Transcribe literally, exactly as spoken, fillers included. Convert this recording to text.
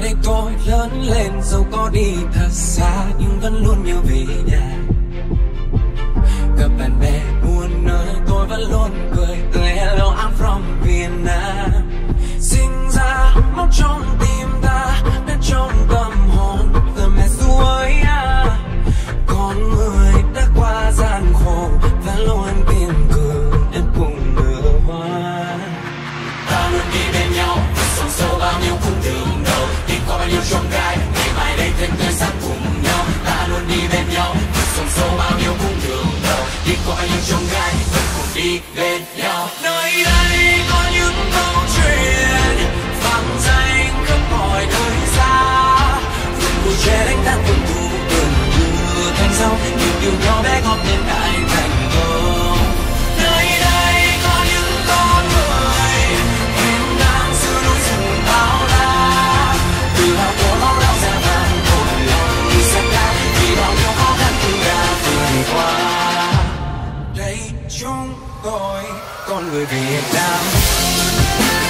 đây tôi lớn lên dẫu có đi thật xa nhưng vẫn luôn nhớ về nhà. Gặp bạn bè buồn nơi tôi vẫn luôn cười tươi hello I'm from Vienna. Sinh ra máu trong tim ta bên trong tâm hồn từ mẹ ru ơi à. Con người đã qua gian khổ và luôn kiên cường đến cùng nở hoa. Ta luôn đi bên nhau sống sâu bao nhiêu cung đường đầu đi qua bao nhiêu chông gai ngày mai đây thêm tươi sáng cùng nhau. Ta luôn đi bên nhau sống sâu bao nhiêu cung đường đầu đi qua bao nhiêu chông gai vẫn cùng đi bên nhau. Nơi đây có những câu chuyện vang danh khắp mọi thời gian. Vườn bụi tre đánh tan vườn thu vườn mưa thành rau nhiều điều nhỏ bé góp nên đại thành công. Nơi đây có những con người hiên ngang giữa núi rừng bao la. Tự hào của máu đau da vàng cội lòng đi xe đá vì bao nhiêu khó khăn chúng ta vượt qua. Đây chúng tôi con người Việt Nam.